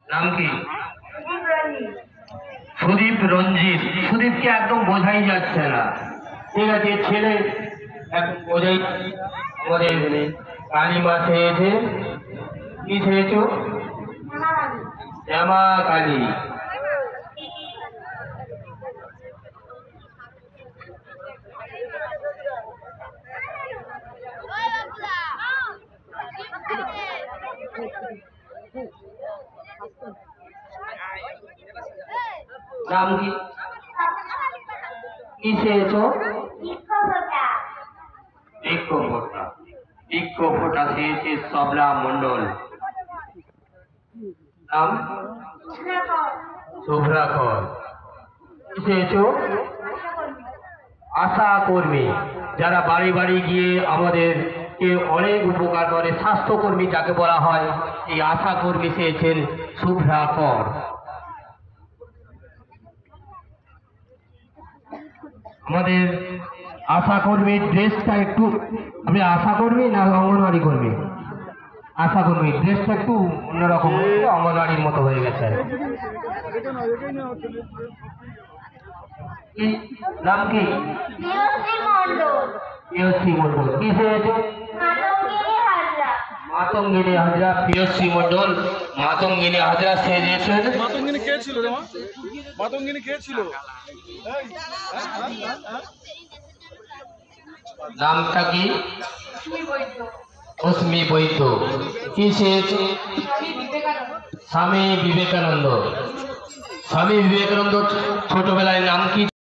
নাম কি? সুদীপ রঞ্জিত। সুদীপকে একদম বোঝাই যাচ্ছে না। ঠিক আছে, ছেলে এখন বোঝাই। আমাদের কালিমা খেয়েছে। কি খেয়েছো? শ্যামা কালী। নাম কি? কি খেয়েছো? বৃক্ষ ফোটা খেয়েছে সবলা মন্ডল। নাম? শুভ্রাকর। কি খেয়েছো? আশা কর্মী, যারা বাড়ি বাড়ি গিয়ে আমাদেরকে অনেক উপকার করে, স্বাস্থ্যকর্মী যাকে বলা হয়, এই আশা কর্মী চেয়েছেন শুভ্রাকর। আমাদের আশা কর্মীর ড্রেসটা একটু, আপনি আশা কর্মী না অঙ্গনওয়াড়ি কর্মী? আশা কর্মী ড্রেসটা একটু অন্যরকম, অঙ্গনওয়াড়ির মতো হয়ে গেছে। নাম কি? প্রিয়শ্রী মন্ডল। কি হয়েছে? মাতঙ্গিনী হাজরা। প্রিয়শ্রী মন্ডল মাতঙ্গিনী হাজরা সেজেছেন। মাতঙ্গিনী কে ছিল রে মা? মাতঙ্গিনী কে ছিল? নামটা কি? অস্মি বৈদ্য। কি সেজেছে? স্বামী বিবেকানন্দ। স্বামী বিবেকানন্দ ছোটবেলায় নাম কি?